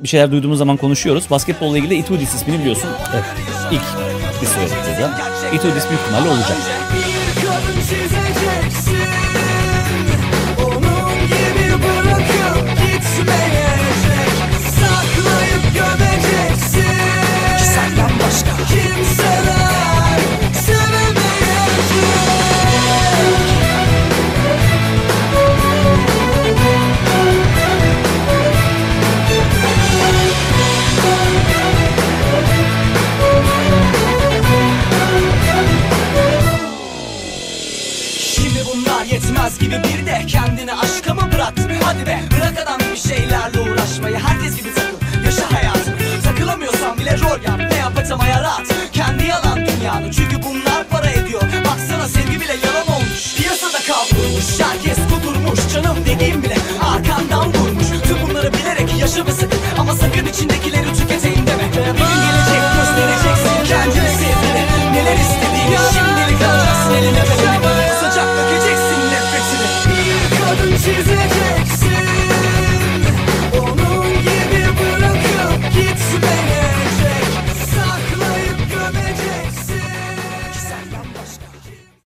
bir şeyler duyduğumuz zaman konuşuyoruz. Basketbolla ilgili Itudis ismini biliyorsun. Evet. İlk bir söyledi de. Itudis büyük ihtimalle olacak. Yetmez gibi bir de kendini aşka mı bıraktın? Hadi be bırak adam gibi şeylerle uğraşmayı. Herkes gibi takıl, yaşa hayatını. Takılamıyorsan bile rol yap, ne yapacağım hayat. Kendi yalan dünyanı, çünkü bunlar para ediyor. Baksana sevgi bile yalan olmuş. Piyasada kavrulmuş, herkes kudurmuş. Canım dediğim bile arkandan vurmuş. Tüm bunları bilerek yaşa ve sakın. Ama sakın içindekileri tüketeyim deme. Bir gün gelecek göstereceksin kendini sevgili. Neler istediğini şimdilik alacaksın eline ve beni. Usacak dökeceksin nefretini. Bir kadın çizecek.